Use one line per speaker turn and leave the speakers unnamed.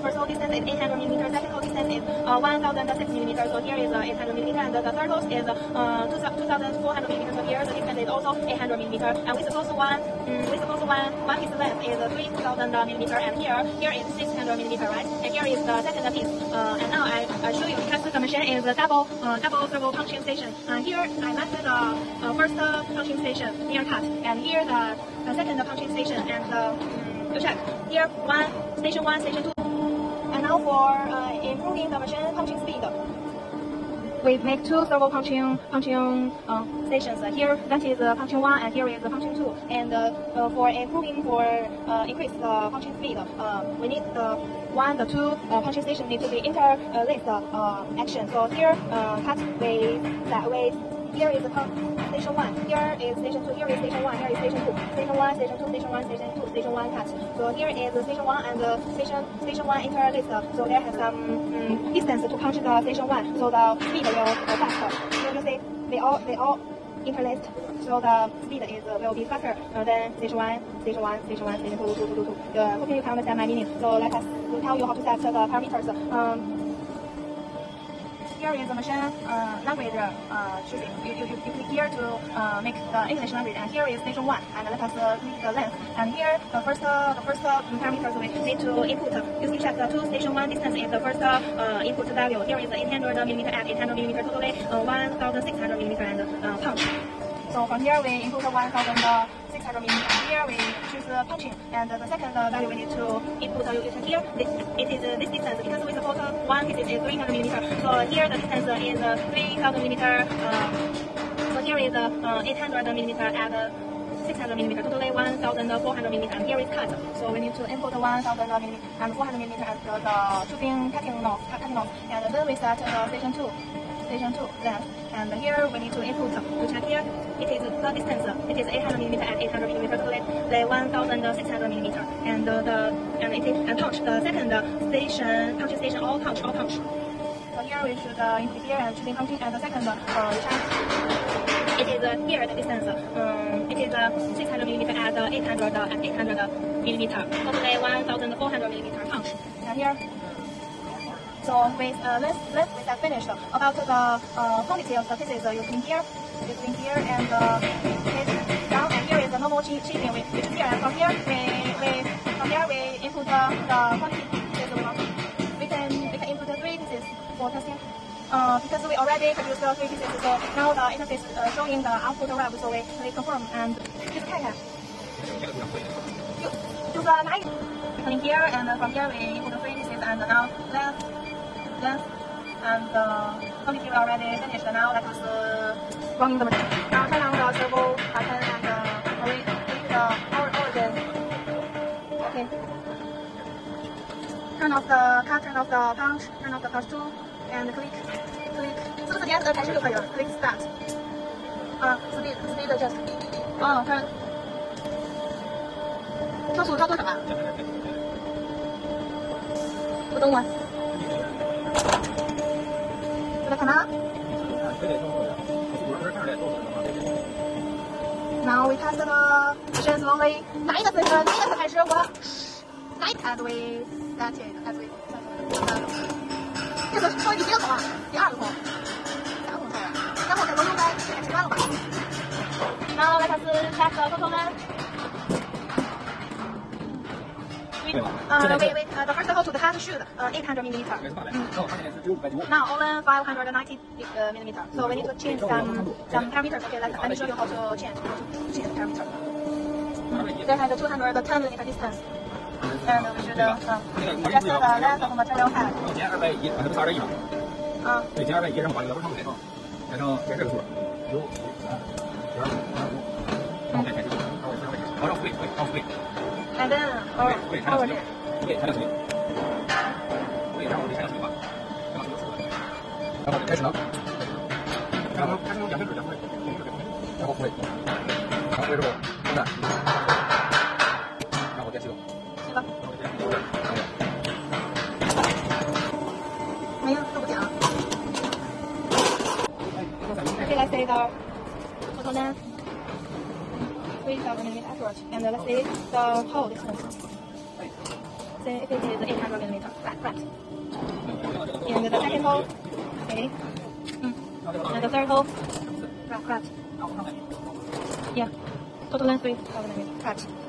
first hole distance is 800 millimeters, second hole distance is 1006 millimeters. So here is 800 millimeters, and the third hole is 2400 millimeters. So here the distance is also 800 millimeters. And we suppose one piece length is 3000 millimeters, and here is 600 millimeters, right? And here is the second piece. And now I show you, because the machine is a double servo punching station. Here I marked the first punching station near cut, and here the second punching station, and you check here station 1, station 2. And now for improving the machine punching speed, we make 2 servo punching stations. Here that is punching 1, and here is punching 2. And for increase the punching speed, we need the 2 punching stations need to be interlaced action. So here cut with here is station 1, here is station 2, here is station 1, here is station 2, station 1, station 2, station 1, station 2, station 1 cut. So here is station 1 and station 1 interlaced. So there has some distance to punch the station 1, so the speed will faster. So you see they all interlaced, so the speed will be faster than station 1, station 1, station 1, station 2, 2, 2, 2. Hopefully you can understand my meaning. So let us tell you how to set the parameters. Here is the machine language choosing. You click here to make the English language, and here is station 1, and let us click the length. And here the first parameters we need to input. You see, check the 2 station 1 distance is the first input value. Here is 800 millimeter at 800 millimeter, totally 1600 millimeter, and punch. So from here we input 1600 millimeter. Here we choose punching, and the second value we need to input. You check here, it is this distance, because we suppose one piece is 300 millimeter. So here the distance is 3000 millimeter. So here is 800 millimeter at 600 millimeter, totally 1400 millimeter. And here is cut. So we need to input 1000 millimeter and 400 millimeter as the tubing cutting knob. And then we set station 2 length. And here we need to input. To check here, it is the distance. It is 800 millimeter at 800 millimeter, totally 1600 millimeter. And punch the second punching station, all punch. So here we should input here and choosing punching, and the second check. It is here the distance. It is 600 millimeter at 800 millimeter, totally 1400 millimeter punch. And here. So let's have finished. About the quantity of the pieces, you click here, and hit down. And here is the normal cheating. We choose here, and from here we input the quantity pieces we want. We can input 3 pieces for testing. Because we already produced 3 pieces, so now the interface showing the output web. So we click confirm and just check it. Click here, and from here we input 3 pieces, and now length, and quantity we already finished. Now let us running the machine. Now turn on the servo button and click the origin. Okay. Turn off the cut, turn off the punch, turn off the punch tool, and click. 4个字点开始就可以了。Click start. Speed adjust. 看。超速操作什么？不懂吗？看哪 ？Now we test the machine slowly. 哪一个字开始？我 start as we started. 这个稍微第几个孔啊？第2个孔，3个孔才然后再轮流该吃完了吧 ？Now let us check the total length. The first hole to the cut shoot 800 millimeter. Now only 590 millimeter. So we need to change some parameters. Okay, let me show you how to change parameter. There has a 210 millimeter distance. And we should adjust the length of material head.
对，减210，然后把这个长度改成这个数，有然后再开始，往上往回。
And then our origin.
对，产量水。对，然后这产量水吧，然后开始了，然后开始两分钟，然后回，然后这时候中断，然后再启动。
行吧。没有，都不讲。Okay, let's say the total length 3,000 millimeter accurate, and let's say the hole distance. say if it is 800 millimeter. Flat. And the second hole, okay. And the third hole, flat. Yeah. Total length 3,000 millimeters. Flat.